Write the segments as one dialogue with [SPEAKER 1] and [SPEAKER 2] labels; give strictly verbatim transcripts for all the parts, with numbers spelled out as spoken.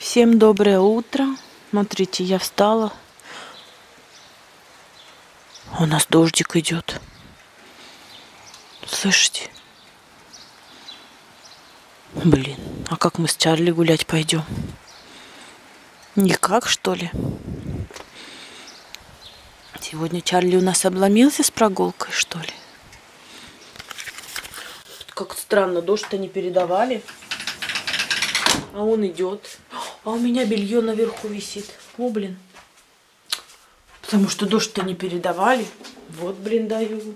[SPEAKER 1] Всем доброе утро. Смотрите, я встала. У нас дождик идет. Слышите? Блин, а как мы с Чарли гулять пойдем? Никак, что ли? Сегодня Чарли у нас обломился с прогулкой, что ли? Как странно, дождь-то не передавали. А он идет. А у меня белье наверху висит. О, блин. Потому что дождь-то не передавали. Вот, блин, даю.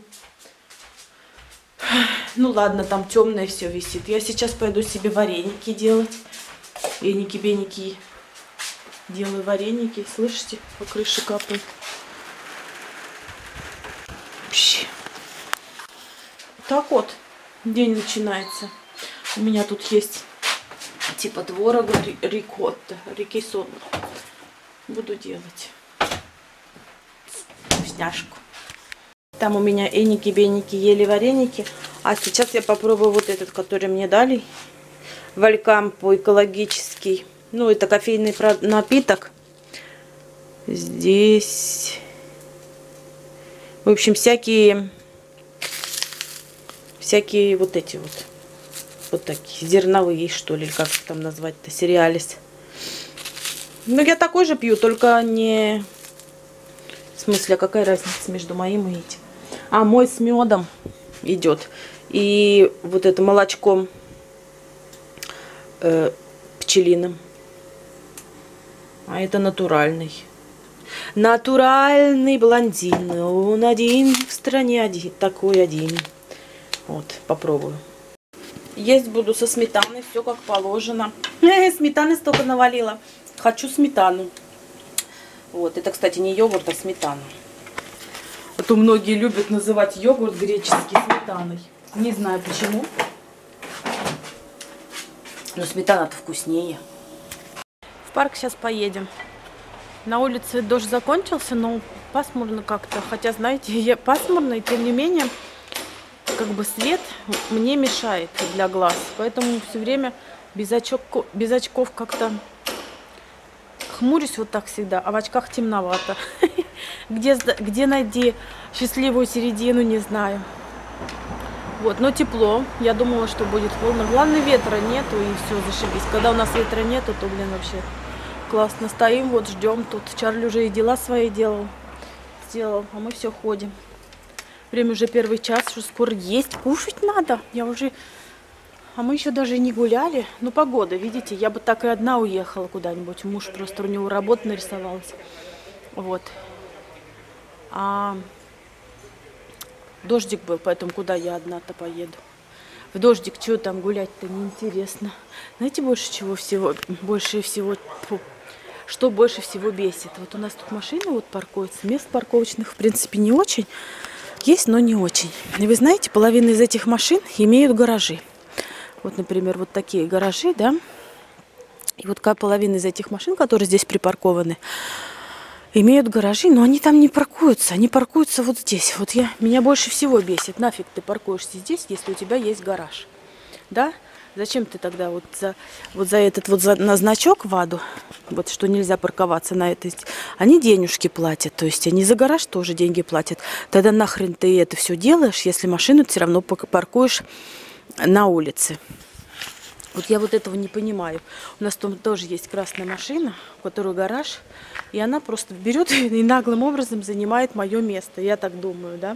[SPEAKER 1] Ну ладно, там темное все висит. Я сейчас пойду себе вареники делать. Эники-беники. Делаю вареники. Слышите? По крыше капает. Вообще. Так вот, день начинается. У меня тут есть типа творога, рикотта, рикесо. Буду делать вкусняшку. Там у меня эники-беники ели вареники. А сейчас я попробую вот этот, который мне дали. Валькампо экологический. Ну, это кофейный напиток. Здесь, в общем, всякие, всякие вот эти вот. Вот такие зерновые, что ли, как там назвать-то, cerealis. Ну, я такой же пью, только не... В смысле, а какая разница между моим и этим? А, мой с медом идет. И вот это молочком э, пчелиным. А это натуральный. Натуральный блондин. Он один в стране, один, такой один. Вот, попробую. Есть буду со сметаной, все как положено. Сметаны столько навалила. Хочу сметану. Вот, это, кстати, не йогурт, а сметана. А то многие любят называть йогурт греческий сметаной. Не знаю почему. Но сметана-то вкуснее. В парк сейчас поедем. На улице дождь закончился, но пасмурно как-то. Хотя, знаете, я пасмурно, и тем не менее, как бы свет мне мешает для глаз. Поэтому все время без очков, без очков как-то хмурюсь вот так всегда, а в очках темновато. Где, где найти счастливую середину, не знаю. Вот, но тепло. Я думала, что будет холодно. Главное, ветра нету, и все, зашибись. Когда у нас ветра нету, то, блин, вообще классно. Стоим, вот ждем тут. Чарли уже и дела свои делал. Сделал, а мы все ходим. Время уже первый час, что скоро есть, кушать надо. Я уже... А мы еще даже и не гуляли. Ну, погода, видите, я бы так и одна уехала куда-нибудь. Муж просто, у него работа нарисовалась. Вот. А дождик был, поэтому куда я одна-то поеду? В дождик, что там гулять-то, неинтересно. Знаете, больше чего всего, больше всего, фу, что больше всего бесит? Вот у нас тут машины вот паркуются, мест парковочных, в принципе, не очень. Есть, но не очень. И вы знаете, половина из этих машин имеют гаражи. Вот, например, вот такие гаражи, да. И вот половина из этих машин, которые здесь припаркованы, имеют гаражи, но они там не паркуются. Они паркуются вот здесь. Вот я, меня больше всего бесит. Нафиг ты паркуешься здесь, если у тебя есть гараж. Да? Зачем ты тогда вот за, вот за этот вот за, на значок ВАДу, вот что нельзя парковаться на этой, они денежки платят, то есть они за гараж тоже деньги платят. Тогда нахрен ты это все делаешь, если машину ты все равно паркуешь на улице. Вот я вот этого не понимаю. У нас там тоже есть красная машина, у которой гараж, и она просто берет и наглым образом занимает мое место. Я так думаю, да?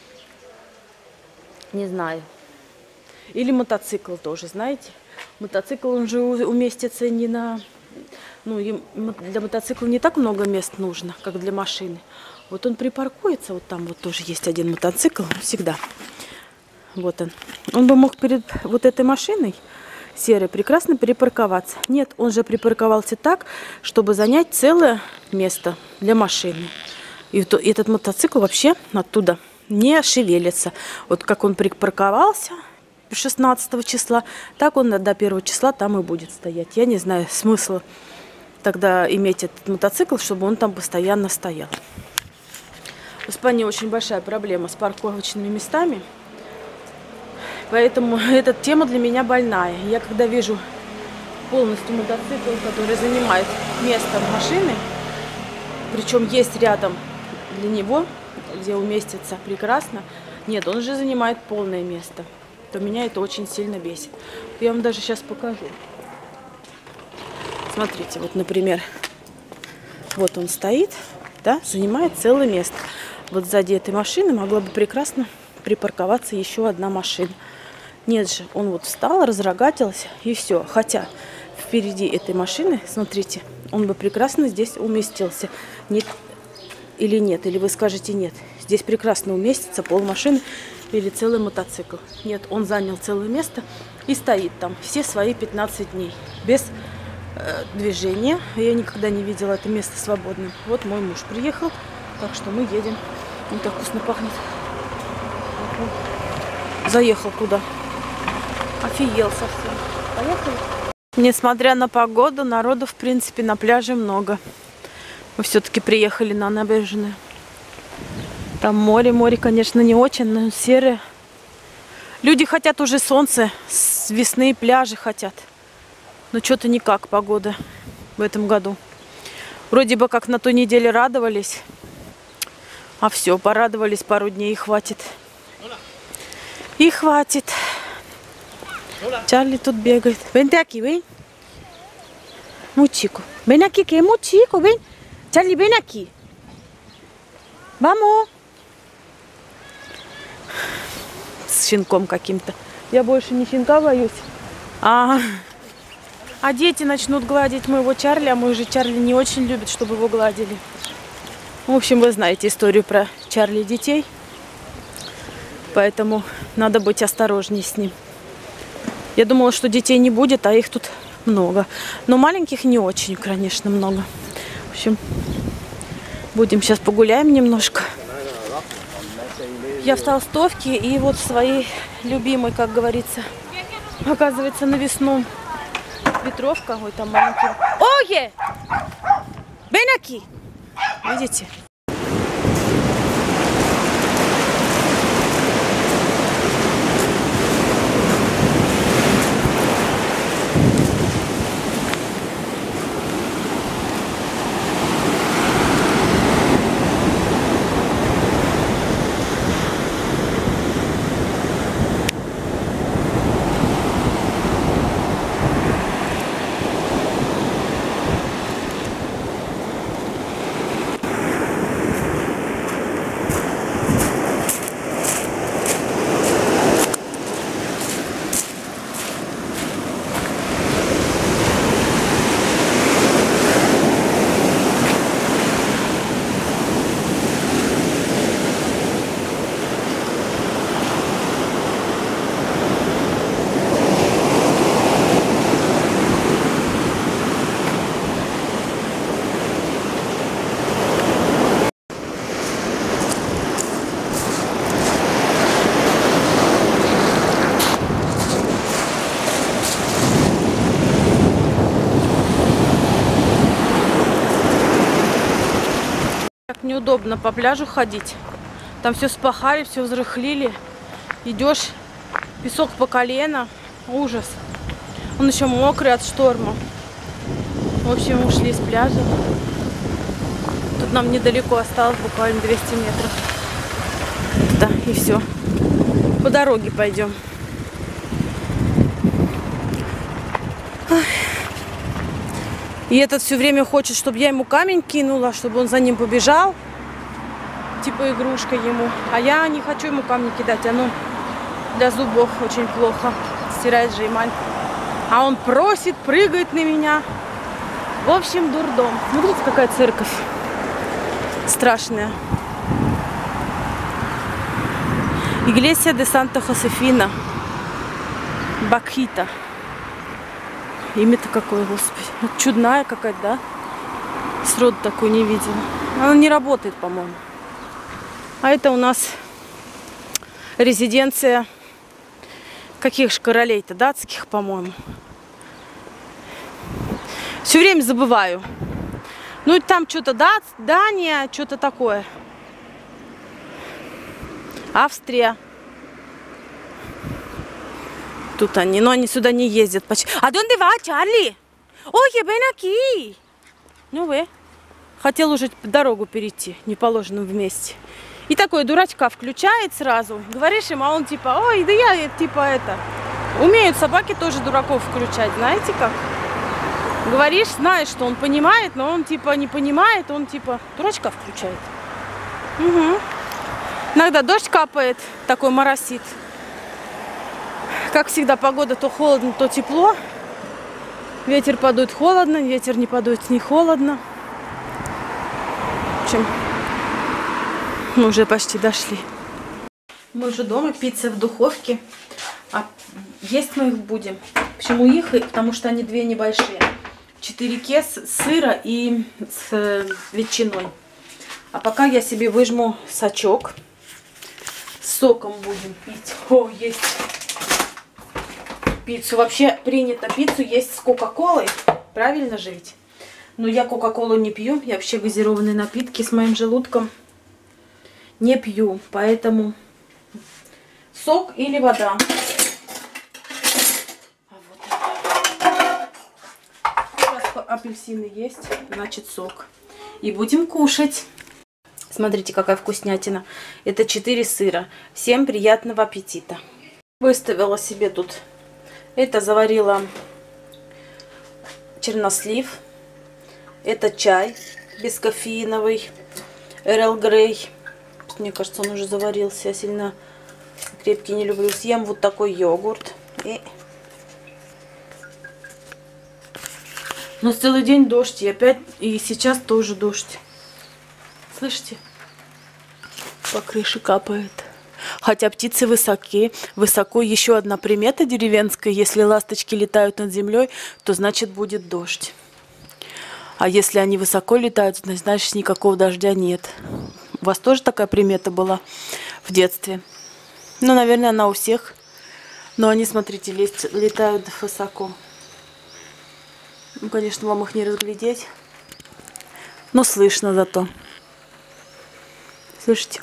[SPEAKER 1] Не знаю. Или мотоцикл тоже, знаете. Мотоцикл, он же уместится не на... Ну, для мотоцикла не так много мест нужно, как для машины. Вот он припаркуется, вот там вот тоже есть один мотоцикл, всегда. Вот он. Он бы мог перед вот этой машиной серой прекрасно припарковаться. Нет, он же припарковался так, чтобы занять целое место для машины. И этот мотоцикл вообще оттуда не шевелится. Вот как он припарковался шестнадцатого числа, так он до первого числа там и будет стоять. Я не знаю смысла тогда иметь этот мотоцикл, чтобы он там постоянно стоял. В Испании очень большая проблема с парковочными местами. Поэтому эта тема для меня больная. Я когда вижу полностью мотоцикл, который занимает место машины. Причем есть рядом для него, где уместится прекрасно. Нет, он же занимает полное место. То меня это очень сильно бесит. Я вам даже сейчас покажу. Смотрите, вот, например, вот он стоит, да, занимает целое место. Вот сзади этой машины могла бы прекрасно припарковаться еще одна машина. Нет же, он вот встал, разрогатился и все. Хотя впереди этой машины, смотрите, он бы прекрасно здесь уместился. Нет или нет? Или вы скажете нет? Здесь прекрасно уместится полмашины или целый мотоцикл. Нет, он занял целое место и стоит там все свои пятнадцать дней. Без э, движения. Я никогда не видела это место свободным. Вот мой муж приехал, так что мы едем. Он так вкусно пахнет. Заехал куда? Офигел совсем. Поехали. Несмотря на погоду, народу, в принципе, на пляже много. Мы все-таки приехали на набережную. Там море, море, конечно, не очень, но серое. Люди хотят уже солнце, с весны пляжи хотят. Но что-то никак погода в этом году. Вроде бы как на той неделе радовались. А все, порадовались пару дней и хватит. И хватит. Чарли тут бегает. Vente aquí, ven. Muy chico. Ven aquí, que es muy chico, ven. Charlie, ven aquí. Vamos. С щенком каким-то. Я больше не щенка боюсь. А, а дети начнут гладить моего Чарли, а мой же Чарли не очень любит, чтобы его гладили. В общем, вы знаете историю про Чарли детей. Поэтому надо быть осторожнее с ним. Я думала, что детей не будет, а их тут много. Но маленьких не очень, конечно, много. В общем, будем сейчас погуляем немножко. Я в толстовке и вот своей любимой, как говорится, оказывается, навесном ветровка. Ой, там маленький. Ое! Бенаки! Видите? Неудобно по пляжу ходить. Там все спахали, все взрыхлили. Идешь, песок по колено. Ужас. Он еще мокрый от шторма. В общем, ушли с пляжа. Тут нам недалеко осталось, буквально двести метров. Да, и все. По дороге пойдем. И этот все время хочет, чтобы я ему камень кинула, чтобы он за ним побежал. Типа игрушка ему. А я не хочу ему камни кидать. Оно для зубов очень плохо. Стирает же эмаль. А он просит, прыгает на меня. В общем, дурдом. Смотрите, какая церковь. Страшная. Iglesia de Santa Josefina. Бакхита. Имя-то какое, господи. Вот чудная какая-то, да? Сроду такой не видела. Она не работает, по-моему. А это у нас резиденция каких же королей-то? Датских, по-моему. Все время забываю. Ну, и там что-то Дат, Дания, что-то такое. Австрия. Тут они, но они сюда не ездят. А донde va, Чарли? Ой, ven aquí. Ну вы. Хотел уже дорогу перейти, не положено вместе. И такой дурачка включает сразу. Говоришь им, а он типа, ой, да я типа это. Умеют собаки тоже дураков включать, знаете как? Говоришь, знаешь, что он понимает, но он типа не понимает, он типа дурачка включает. Угу. Иногда дождь капает, такой моросит. Как всегда, погода то холодно, то тепло. Ветер подует холодно, ветер не подует не холодно. В общем, мы уже почти дошли. Мы уже дома, пицца в духовке. А есть мы их будем. Почему их? Потому что они две небольшие. четыре кес сыра и с ветчиной. А пока я себе выжму сочок. С соком будем пить. О, есть пиццу. Вообще принято пиццу есть с кока-колой. Правильно же ведь? Но я кока-колу не пью. Я вообще газированные напитки с моим желудком не пью. Поэтому сок или вода. А вот сейчас апельсины есть, значит сок. И будем кушать. Смотрите, какая вкуснятина. Это четыре сыра. Всем приятного аппетита. Выставила себе тут. Это заварила чернослив. Это чай бескофеиновый. Эрл Грей. Мне кажется, он уже заварился. Я сильно крепкий не люблю. Съем вот такой йогурт. И... Но целый день дождь. И опять, и сейчас тоже дождь. Слышите? По крыше капает. Хотя птицы высоки. Высоко еще одна примета деревенская. Если ласточки летают над землей, то значит будет дождь. А если они высоко летают, значит никакого дождя нет. У вас тоже такая примета была в детстве? Ну, наверное, она у всех. Но они, смотрите, лезть, летают высоко. Ну, конечно, вам их не разглядеть. Но слышно зато. Слышите?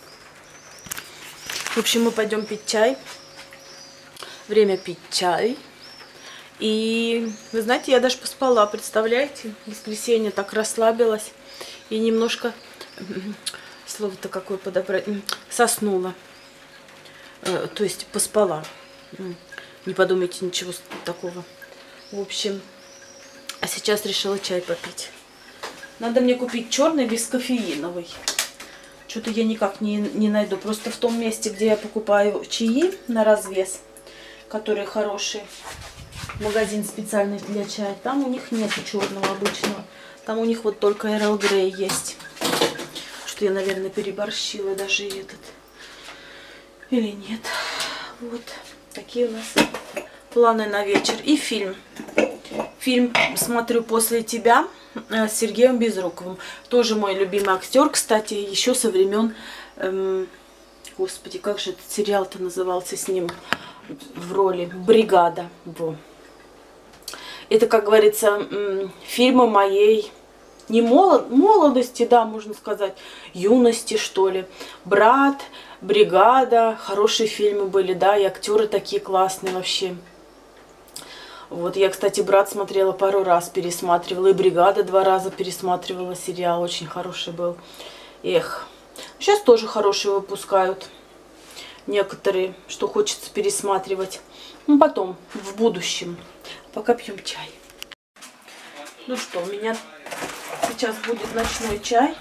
[SPEAKER 1] В общем, мы пойдем пить чай. Время пить чай. И, вы знаете, я даже поспала, представляете? В воскресенье так расслабилась. И немножко, слово-то какое подобрать, соснула. То есть поспала. Не подумайте ничего такого. В общем, а сейчас решила чай попить. Надо мне купить черный бескофеиновый. Что-то я никак не, не найду. Просто в том месте, где я покупаю чаи на развес, которые хорошие, магазин специальный для чая, там у них нет черного обычного. Там у них вот только Эрл Грей есть. Что я, наверное, переборщила даже и этот. Или нет. Вот такие у нас планы на вечер. И фильм. Фильм смотрю «После тебя» с Сергеем Безруковым. Тоже мой любимый актер, кстати, еще со времен... Эм, господи, как же этот сериал-то назывался с ним в роли? «Бригада». Во. Это, как говорится, фильмы моей не молод... молодости, да, можно сказать, юности, что ли. «Брат», «Бригада». Хорошие фильмы были, да, и актеры такие классные вообще. Вот, я, кстати, «Брат» смотрела пару раз, пересматривала. И «Бригада» два раза пересматривала сериал. Очень хороший был. Эх. Сейчас тоже хорошие выпускают. Некоторые, что хочется пересматривать. Ну, потом, в будущем. Пока пьем чай. Ну что, у меня сейчас будет ночной чай.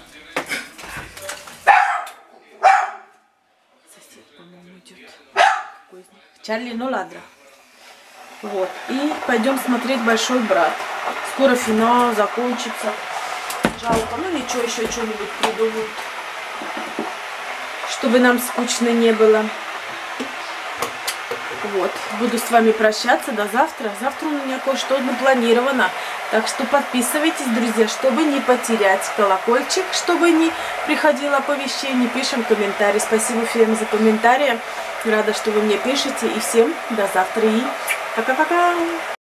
[SPEAKER 1] Сосед, по-моему, идет. Чарли, ну ладно. Вот. И пойдем смотреть «Большой брат». Скоро финал закончится. Жалко. Ну ничего, еще что-нибудь придумают. Чтобы нам скучно не было. Вот. Буду с вами прощаться до завтра. Завтра у меня кое-что напланировано. Так что подписывайтесь, друзья, чтобы не потерять колокольчик, чтобы не приходило оповещение. Пишем комментарии. Спасибо всем за комментарии. Рада, что вы мне пишете. И всем до завтра. И пока-пока.